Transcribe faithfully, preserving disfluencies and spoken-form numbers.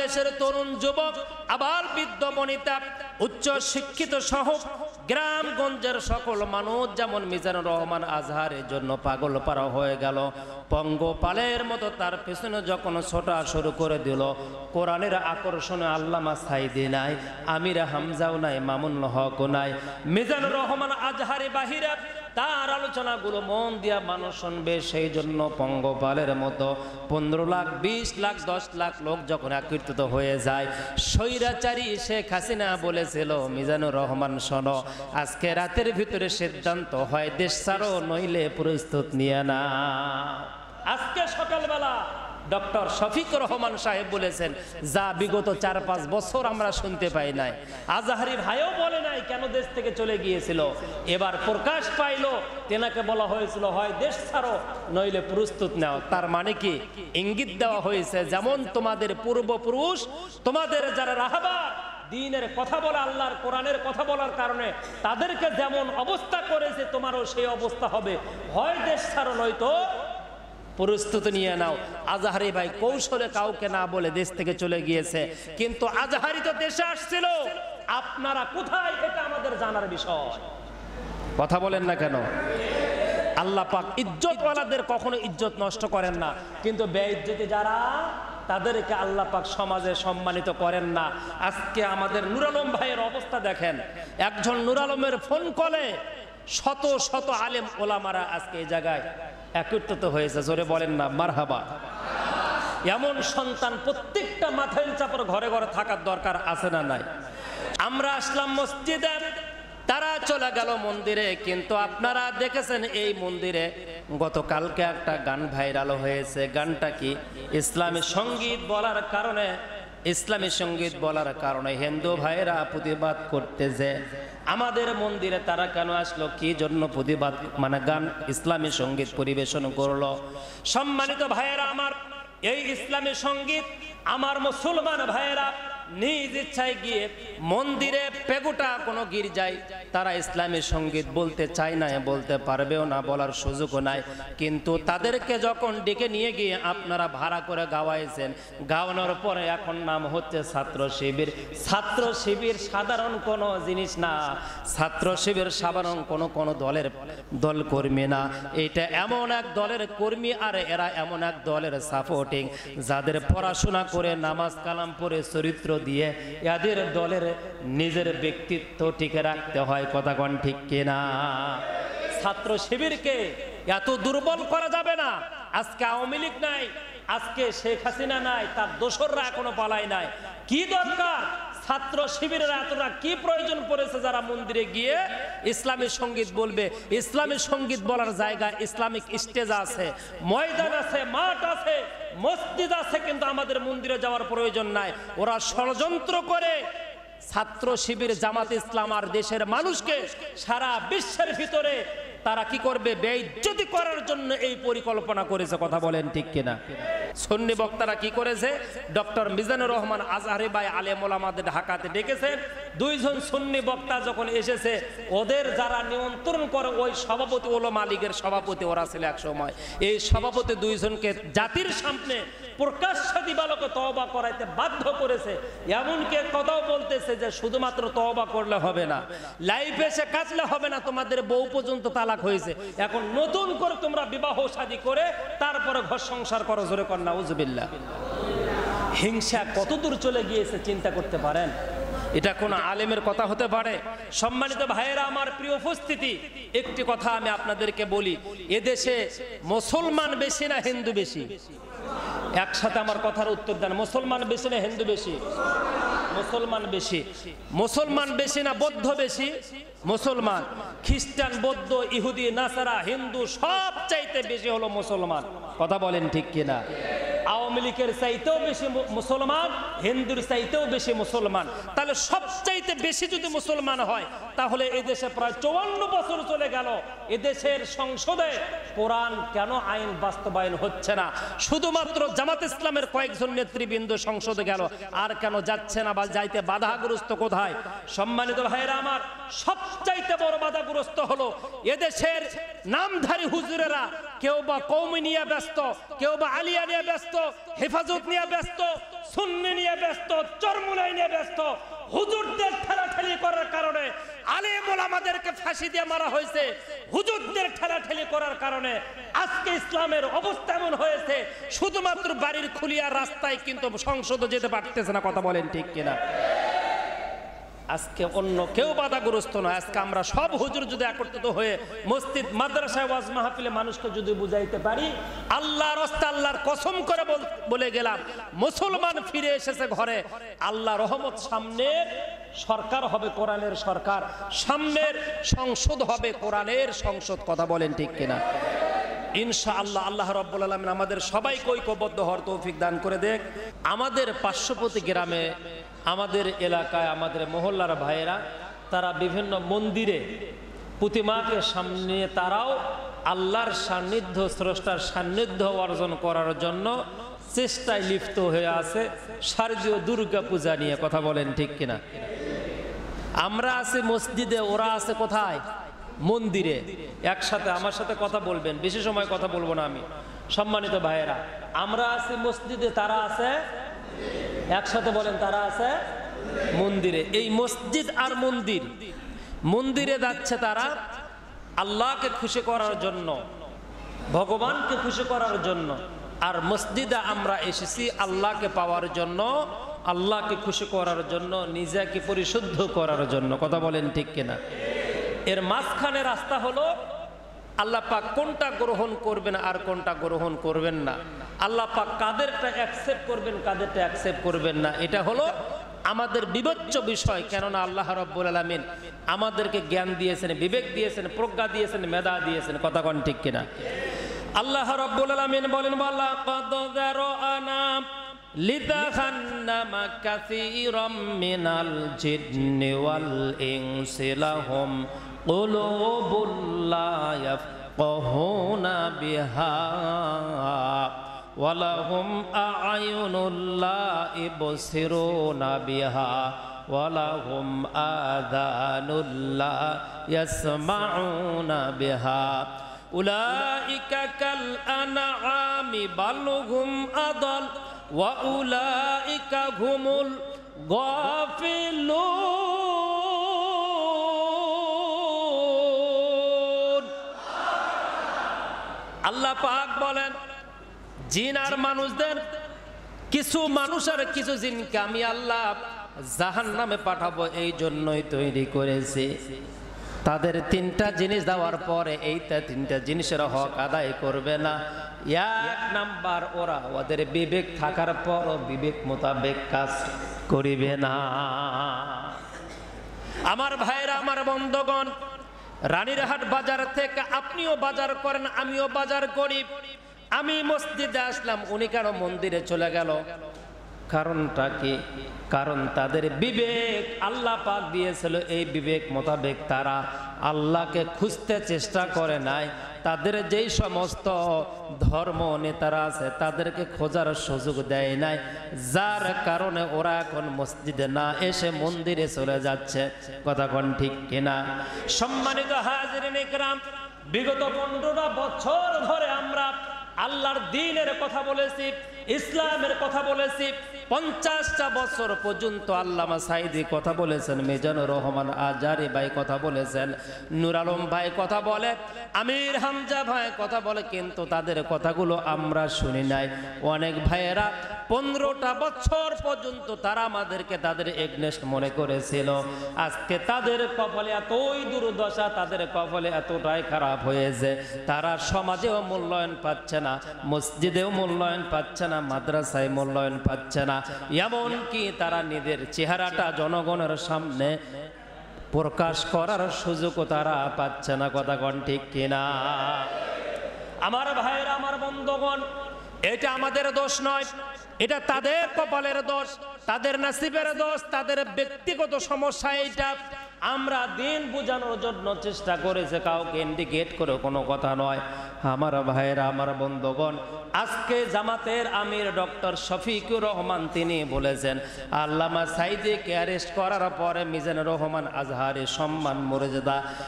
বাংলাদেশের তরুণ যুবক আবার বৃদ্ধ বনিতা উচ্চ শিক্ষিত সহ গ্রামগঞ্জের সকল মানুষ যেমন মিজানুর রহমান আজহারের জন্য পাগল পারা হয়ে গেল, পঙ্গপালের মতো তার পেছনে যখন ছোটা শুরু করে দিল, কোরআনের আকর্ষণে আল্লামা সাইদি নাই, আমির হামজাও নাই, মামুন হকও নাই, মিজানুর রহমান আজহারি বাহিরে তার আলোচনাগুলো মন দিয়া মানুষ শুনবে, সেই জন্য পঙ্গপালের মতো পনেরো লাখ বিশ লাখ দশ লাখ লোক যখন একত্রিত হয়ে যায়, স্বৈরাচারী শেখ হাসিনা বলেছিল মিজানুর রহমান শোনো, আজকে রাতের ভিতরে সিদ্ধান্ত হয় দেশ ছাড়ো নইলে প্রস্তুত নিয়ে না। আজকে সকালবেলা ডক্টর শফিকুর রহমান সাহেব বলেছেন যা বিগত চার পাঁচ বছর আমরা শুনতে পাই নাই। আজহারি ভাইও বলে নাই কেন দেশ থেকে চলে গিয়েছিল, এবার প্রকাশ পাইল তেনাকে বলা হয়েছিল হয় দেশ ছাড়ো নইলে প্রস্তুত নাও। তার মানে কি ইঙ্গিত দেওয়া হয়েছে যেমন তোমাদের পূর্বপুরুষ, তোমাদের যারা রাহবার দ্বীনের কথা বলা, আল্লাহর কোরআনের কথা বলার কারণে তাদেরকে যেমন অবস্থা করেছে তোমারও সেই অবস্থা হবে, হয় দেশ ছাড়ো নয়তো প্রস্তুতি নিয়ে নাও। আজহারি ভাই কৌশলে কাউকে না বলে দেশ থেকে চলে গিয়েছে, কিন্তু আজহারি তো দেশে আসছিল, আপনারা কোথায় এটা আমাদের জানার বিষয়। কথা বলেন না কেন? আল্লাহ পাক ইজ্জতওয়ালাদের কখনো ইজ্জত নষ্ট করেন না, কিন্তু বেইজ্জতি যারা তাদেরকে আল্লাহ পাক সমাজে সম্মানিত করেন না। আজকে আমাদের নূর আলম ভাইয়ের অবস্থা দেখেন, একজন নূর আলমের ফোন কলে শত শত আলেম ওলামারা আজকে এই জায়গায় একত্রিত হয়েছে, জোরে বলেন না মারহাবা। এমন সন্তান প্রত্যেকটা মাথায় চাপড় ঘরে ঘরে থাকার দরকার আছে না নাই? আমরা আসলাম মসজিদে, তারা চলে গেল মন্দিরে, কিন্তু আপনারা দেখেছেন এই মন্দিরে গতকালকে একটা গান ভাইরাল হয়েছে। গানটা কি? ইসলামী সঙ্গীত বলার কারণে ইসলামী সঙ্গীত বলার কারণে হিন্দু ভাইয়েরা প্রতিবাদ করতে যে আমাদের মন্দিরে তারা কেন আসলো, কি জন্য প্রতিবাদ মানে গান ইসলামী সঙ্গীত পরিবেশন করলো। সম্মানিত ভাইয়েরা আমার, এই ইসলামী সঙ্গীত আমার মুসলমান ভাইয়েরা নিজ ইচ্ছায় গিয়ে মন্দিরে পেগুটা কোনো গির্জায় তারা ইসলামী সঙ্গীত বলতে চায় না, বলতে পারবেও না, বলার সুযোগও নাই। কিন্তু তাদেরকে যখন ডেকে নিয়ে গিয়ে আপনারা ভাড়া করে গাওয়াইছেন, গাওয়ানোর পরে এখন নাম হচ্ছে ছাত্র শিবির। ছাত্র শিবির সাধারণ কোনো জিনিস না, ছাত্র শিবির সাধারণ কোনো কোনো দলের দল কর্মী না, এটা এমন এক দলের কর্মী আর এরা এমন এক দলের সাপোর্টিং যাদের পড়াশোনা করে নামাজ কালাম পড়ে চরিত্র দিয়ে এদের দলের নিজের ব্যক্তিত্ব টিকে রাখতে হয়। কথা কোন ঠিক কিনা? ছাত্র শিবিরকে এত দুর্বল করা যাবে না। আজকে আওয়ামী লীগ নাই, আজকে শেখ হাসিনা নাই, তার দোসররা এখনো পালায় নাই। কি দরকার ছাত্র শিবিরের এতটা কি প্রয়োজন পড়েছে যারা মন্দিরে গিয়ে ইসলামী সঙ্গীত বলবে? ইসলামী সঙ্গীত বলার জায়গা ইসলামিক স্টেজ আছে, ময়দান আছে, মাঠ আছে, মসজিদ আছে, কিন্তু আমাদের মন্দিরে যাওয়ার প্রয়োজন নাই। ওরা ষড়যন্ত্র করে ছাত্র শিবির, জামাত ইসলাম আর দেশের মানুষকে সারা বিশ্বের ভিতরে তারা কি করবে? বেইজ্জতি করার জন্য এই পরিকল্পনা করেছে। কথা বলেন ঠিক কিনা? সুন্নি বক্তারা কি করেছে? ডক্টর মিজানুর রহমান আজহারি ভাই আলেম ওলামাদের ঢাকাতে ডেকেছেন। দুইজন সুন্নি বক্তা যখন এসেছে, ওদের যারা নিয়ন্ত্রণ করে ওই সভাপতি ওলামা লীগের সভাপতি ওরা ছিল এক সময়, এই সভাপতি দুইজনকে জাতির সামনে প্রকাশ্য দিবালোকে তওবা করাইতে বাধ্য করেছে। এমনকি কথাও বলতেছে যে শুধুমাত্র তওবা করলে হবে না, লাইফ এসে কাজলে হবে না, তোমাদের বউ পর্যন্ত তালাক হয়েছে, এখন নতুন করে তোমরা বিবাহ শাদী করে তারপরে ঘর সংসার করো। জোরে কর নাউজুবিল্লাহ। হিংসা কত দূর চলে গিয়েছে চিন্তা করতে পারেন? এটা কোন আলেমের কথা হতে পারে? সম্মানিত ভাইয়েরা আমার, প্রিয় উপস্থিতি, একটি কথা আমি আপনাদেরকে বলি, এদেশে মুসলমান বেশি না হিন্দু বেশি? একসাথে আমার কথার উত্তর দেন। মুসলমান বেশি না হিন্দু বেশি? মুসলমান বেশি। মুসলমান বেশি না বৌদ্ধ বেশি? মুসলমান। খ্রিস্টান, বৌদ্ধ, ইহুদি, নাসারা, হিন্দু সব চাইতে বেশি হলো মুসলমান। কথা বলেন ঠিক কিনা? আওয়ামী লীগের চাইতেও বেশি মুসলমান, হিন্দুর চাইতেও বেশি মুসলমান। তাহলে সবচাইতে বেশি যদি মুসলমান হয়, তাহলে এদেশে প্রায় চুয়ান্ন বছর চলে গেল, এদেশের সংসদে কোরআন কেন আইন বাস্তবায়ন হচ্ছে না? শুধুমাত্র জামাত ইসলামের কয়েকজন নেতৃবৃন্দ সংসদে গেল, আর কেন যাচ্ছে না বা যাইতে বাধাগ্রস্ত কোথায়? সম্মানিত ভাইয়েরা আমার, সবচাইতে বড় বাধাগ্রস্ত হলো এদেশের নামধারী হুজুরেরা কেউ বা কওমি নিয়ে ব্যস্ত, কেউ বা আলিয়া নিয়ে ব্যস্ত, হেফাজত নিয়ে ব্যস্ত, সুন্নি নিয়ে ব্যস্ত, চরমুনাই নিয়ে ব্যস্ত। হুজুরদের ঠেলাঠেলি করার কারণে আলেম ওলামাদেরকে ফাঁসি দিয়ে মারা হয়েছে। হুজুরদের ঠেলাঠেলি করার কারণে আজকে ইসলামের অবস্থা এমন হয়েছে, শুধুমাত্র বাড়ির খুলিয়া রাস্তায় কিন্তু সংসদে যেতে পারতেছে না। কথা বলেন ঠিক কিনা? আজকে অন্য কেউ বাধাগ্রস্ত নয়। আজকে আমরা সব হুজুর যদি একত্রিত হয়ে মসজিদ, মাদ্রাসায়, ওয়াজ মাহফিলে মানুষকে যদি বুঝাইতে পারি, আল্লাহর রাস্তায় আল্লাহর কসম করে বলে গেলাম, মুসলমান ফিরে এসেছে ঘরে। আল্লাহ রহমত, সামনের সরকার হবে কোরআনের সরকার, সামনের সংসদ হবে কোরআনের সংসদ। কথা বলেন ঠিক কিনা? ইনশাআল্লাহ আল্লাহ রাব্বুল আলামিন আমাদের সবাইকে ঐক্যবদ্ধ হওয়ার তৌফিক দান করে দেখ। আমাদের পার্শ্ববর্তী গ্রামে, আমাদের এলাকায়, আমাদের মহল্লার ভাইয়েরা তারা বিভিন্ন মন্দিরে প্রতিমাকে সামনে তারাও আল্লাহর সান্নিধ্য, স্রষ্টার সান্নিধ্য অর্জন করার জন্য চেষ্টায় লিপ্ত হয়ে আছে, শারদীয় দুর্গা পূজা নিয়ে। কথা বলেন ঠিক কিনা? আমরা আছি মসজিদে, ওরা আছে কোথায়? মন্দিরে। একসাথে আমার সাথে কথা বলবেন, বেশি সময় কথা বলবো না আমি। সম্মানিত ভাইয়েরা, আমরা আছি মসজিদে, তারা আছে একসাথে বলেন, তারা আছে মন্দিরে। এই মসজিদ আর মন্দির, মন্দিরে যাচ্ছে তারা আল্লাহকে খুশি করার জন্য, ভগবানকে খুশি করার জন্য, আর মসজিদে আমরা এসেছি আল্লাহকে পাওয়ার জন্য, আল্লাহকে খুশি করার জন্য, নিজেকে পরিশুদ্ধ করার জন্য। কথা বলেন ঠিক কিনা? এর মাঝখানে রাস্তা হলো আল্লাহ পাক কোনটা গ্রহণ করবেন আর কোনটা গ্রহণ করবেন না, আল্লাহ পাক কাদেরটা অ্যাকসেপ্ট করবেন, কাদেরটা অ্যাকসেপ্ট করবেন না, এটা হলো আমাদের বিবেচ্য বিষয়। কেননা আল্লাহ রাব্বুল আলামিন আমাদেরকে জ্ঞান দিয়েছেন, বিবেক দিয়েছেন, প্রজ্ঞা দিয়েছেন, মেধা দিয়েছেন। কথা কোন ঠিক কিনা? আল্লাহ রাব্বুল আলামিন বলেন, ওয়ালাকাদ যারানা লিজাহান্নামা কাসীরাম মিনাল জিন্নি ওয়াল ইনসি লাহুম কুলুবুল লা ইয়াফকাহুনা বিহা ওয়া লাহুম আ'য়ুনুল লা ইবসিরুনা বিহা ওয়া লাহুম আযানুল লা ইয়াসমাউনা বিহা উলাইকা কাল আনআমি বাল হুম আদাল ওয়া উলাইকা হুমুল গাফিলুন। আল্লাহ পাক বলেন, জিন আর মানুষদের, কিছু মানুষ আর কিছু জিনকে আমি আল্লাহ জাহান্নামে পাঠাবো, এই জন্যই তৈরি করেছি। তাদের তিনটা জিনিস দেওয়ার পরে এইটা তিনটা জিনিসের হক আদায় করবে না। এক নাম্বার, ওরা ওদের বিবেক থাকার পরও বিবেক মোতাবেক কাজ করিবে না। আমার ভাইরা, আমার বন্ধুগণ, রানীরহাট বাজার থেকে আপনিও বাজার করেন, আমিও বাজার করি। আমি মসজিদে আসলাম, উনি কেন মন্দিরে চলে গেল? কারণটা কি? কারণ তাদের বিবেক আল্লাহ পাক দিয়েছিল, এই বিবেক মোতাবেক তারা আল্লাহকে খুঁজতে চেষ্টা করে নাই। তাদের যেই সমস্ত ধর্ম নেতারা আছে তাদেরকে খোঁজার সুযোগ দেয় নাই, যার কারণে ওরা এখন মসজিদে না এসে মন্দিরে চলে যাচ্ছে। কথা কোন ঠিক কিনা? সম্মানিত হাজিরিন ইকরাম, বিগত পনেরোটা বছর ধরে আমরা আল্লাহর দ্বীনের কথা বলেছি, ইসলামের কথা বলেছি। পঞ্চাশটা বছর পর্যন্ত আল্লামা সাইদি কথা বলেছেন, মিজানুর রহমান আজারি ভাই কথা বলেছেন, নূর আলম ভাই কথা বলে, আমির হামজা ভাই কথা বলে, কিন্তু তাদের কথাগুলো আমরা শুনি নাই। অনেক ভাইয়েরা পনেরোটা বছর পর্যন্ত তারা আমাদেরকে তাদের এগনেস্ট মনে করেছিল। আজকে তাদের কপালে এতই দুর্দশা, তাদের কপালে এতটাই খারাপ হয়েছে, তারা সমাজেও মূল্যায়ন পাচ্ছে না, মসজিদেও মূল্যায়ন পাচ্ছে না, মাদ্রাসায় মূল্যায়ন পাচ্ছে না, এমনকি তারা নিজের চেহারাটা জনগণের সামনে প্রকাশ করার সুযোগও তারা পাচ্ছে না। কথা কোন ঠিক কিনা? আমার ভাইয়েরা, আমার বন্ধুগণ, এটা আমাদের দোষ নয়, এটা তাদের কপালের দোষ, তাদের নসিবের দোষ, তাদের ব্যক্তিগত সমস্যা। এইটা আমরা দিন বোঝানোর জন্য চেষ্টা করেছে, কাউকে ইন্ডিকেট করে কোনো কথা নয়। আমার ভাইয়েরা, আমার বন্ধুগণ, আজকে জামাতের আমির ডক্টর শফিকুর রহমান তিনি বলেছেন, আল্লামা সাইদিকে অ্যারেস্ট করার পরে মিজানুর রহমান আজহারের সম্মান মর্যাদা